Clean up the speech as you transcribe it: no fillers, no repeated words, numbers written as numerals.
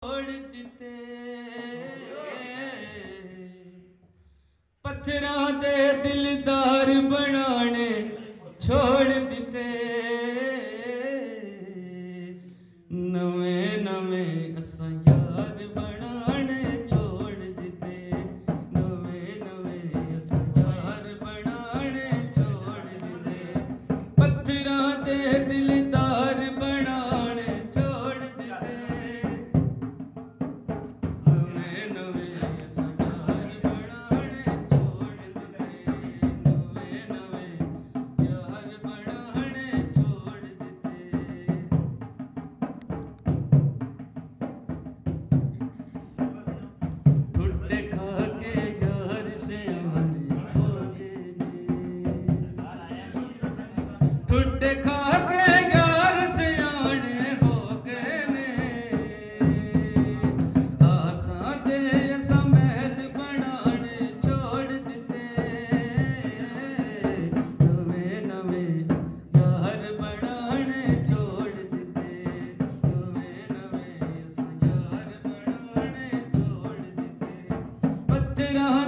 छोड़ दिते पत्थरां दे दिलदार बनाने छोड़ दिते नवे नवे असां यार बनाने छोड़ दिते नवे नवे असां यार बनाने छोड़ दिते पत्थरां दे दिलदार बनाने छोड़ दिते नवे नवे असां यार बनाने छोड़ दिते नवे नवे यार बनाने छोड़ दिते ठुड्डे खा के यार से आने हो गए ठुड्डे खा के यार से आने हो गए ने आसां दे असां महल बनाने छोड़ दिते नवे नवे यार बनाने छोड़ दिते नवे नवे असां यार बनाने छोड़ दिते पत्थरां